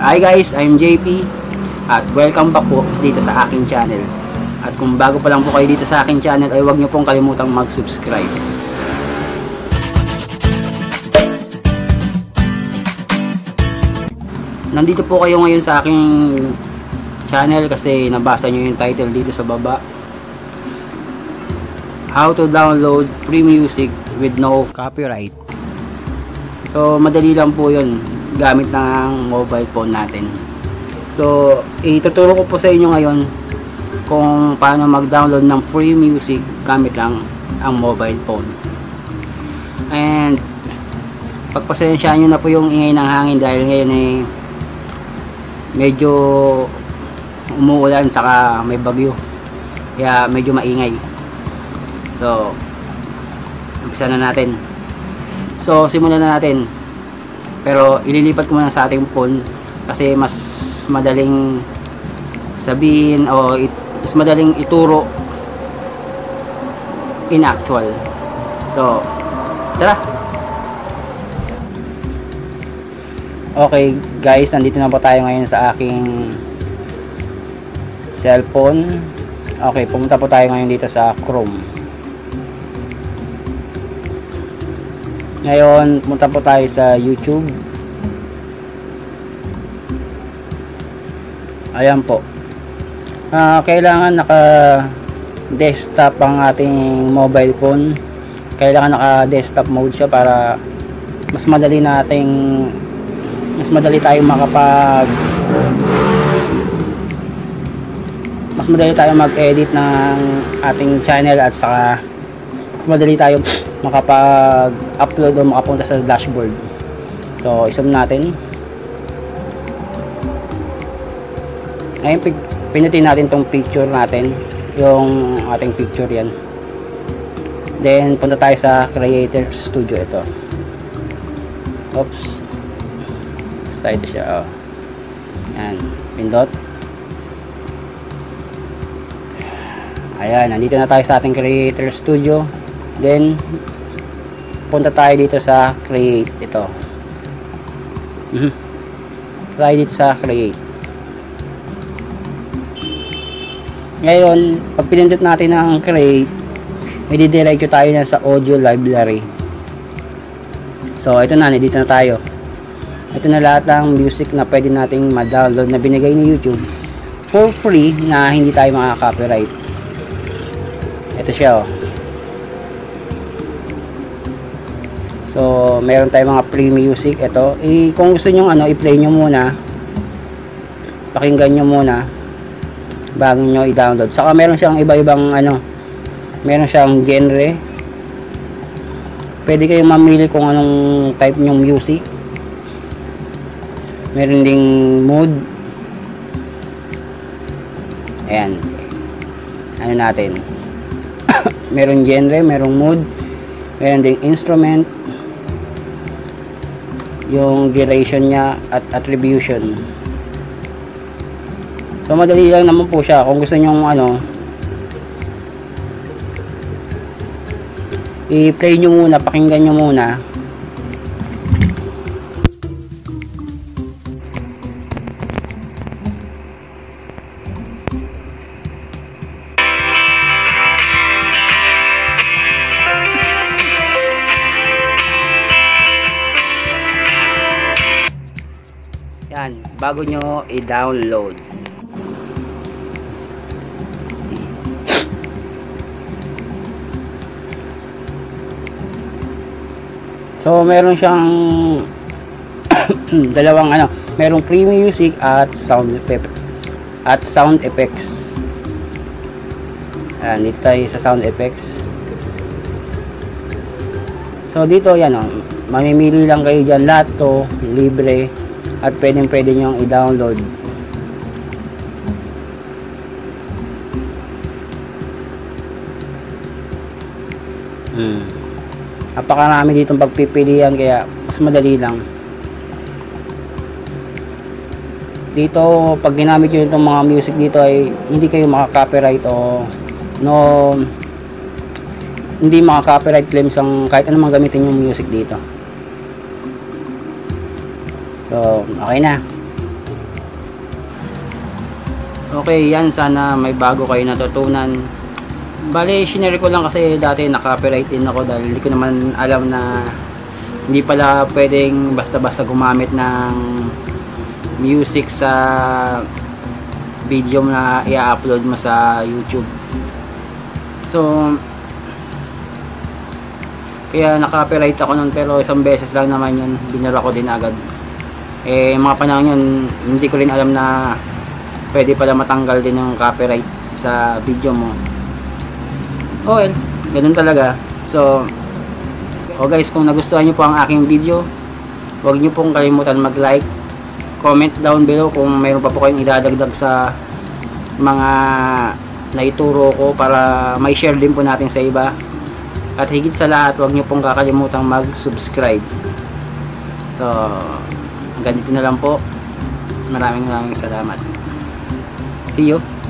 Hi guys, I'm JP at welcome back po dito sa aking channel. At kung bago pa lang po kayo dito sa aking channel ay huwag niyo pong kalimutang mag-subscribe. Nandito po kayo ngayon sa aking channel kasi nabasa niyo yung title dito sa baba. How to download free music with no copyright. So madali lang po yun gamit ng mobile phone natin. So ituturo ko po sa inyo ngayon kung paano mag-download ng free music gamit lang ang mobile phone. And pagpasensyahan nyo na po yung ingay ng hangin dahil ngayon medyo umuulan saka may bagyo, kaya medyo maingay. So umpisa na natin. So simulan na natin, pero ililipat ko muna sa ating phone kasi mas madaling sabihin o mas madaling ituro in actual. So tara. Okay guys, nandito na po tayo ngayon sa aking cellphone. Okay, pumunta po tayo ngayon dito sa Chrome. Ngayon, punta po tayo sa YouTube. Ayan po. Kailangan naka-desktop ang ating mobile phone. Kailangan naka-desktop mode siya para mas madali tayong mag-edit ng ating channel at saka madali tayong makapag-upload o makapunta sa dashboard. So i-zoom natin. Ngayon pinutin natin tong picture natin, yung ating picture yan. Then punta tayo sa Creator Studio. Ito, oops, basta ito siya. Yan, pindot. Ayan, nandito na tayo sa ating Creator Studio. Then punta tayo dito sa Create. Ito, tayo dito sa Create. Ngayon, pag pinindot natin ang Create, i-diretso tayo na sa Audio Library. So ito na, dito na tayo. Ito na lahat ng music na pwede nating ma-download na binigay ni YouTube for free na hindi tayo makaka-copyright. Ito siya, oh. So meron tayong mga free music. Ito, kung gusto nyo i-play nyo muna, pakinggan nyo muna bago nyo i-download. Saka meron siyang iba-ibang meron siyang genre. Pwede kayong mamili kung anong type nyong music. Meron ding mood. Ayan, natin meron genre, merong mood, meron ding instrument, yung duration niya at attribution. So madali lang naman po siya. Kung gusto nyong i-play nyo muna, pakinggan nyo muna. Yan, bago nyo i-download. So meron siyang dalawang merong free music at sound effects. Dito tayo sa sound effects. So dito yan, mamimili lang kayo dyan. Lahat to libre at pwede nyong i-download. Napakarami ditong pagpipilian, kaya mas madali lang. Dito pag ginamit nyo itong mga music dito ay hindi kayo makaka-copyright o hindi makaka-copyright claims ang kahit anong gamitin yung music dito. So okay na. Okay, yan. Sana may bago kayo natutunan. Bale, shinare ko lang kasi dati naka-copyright din ako dahil hindi ko naman alam na hindi pala pwedeng basta-basta gumamit ng music sa video na i-upload mo sa YouTube. So, kaya naka-copyright ako nun, pero isang beses lang naman yun, binura ko din agad. Mga panahon yun, hindi ko rin alam na pwede pala matanggal din yung copyright sa video mo. Well, ganun talaga. So, guys, kung nagustuhan nyo po ang aking video, huwag nyo pong kalimutan mag-like, comment down below kung mayroon pa po kayong idadagdag sa mga naituro ko para may share din po natin sa iba. At higit sa lahat, huwag nyo pong kakalimutang mag-subscribe. So, ganito na lang po. Maraming salamat. See you.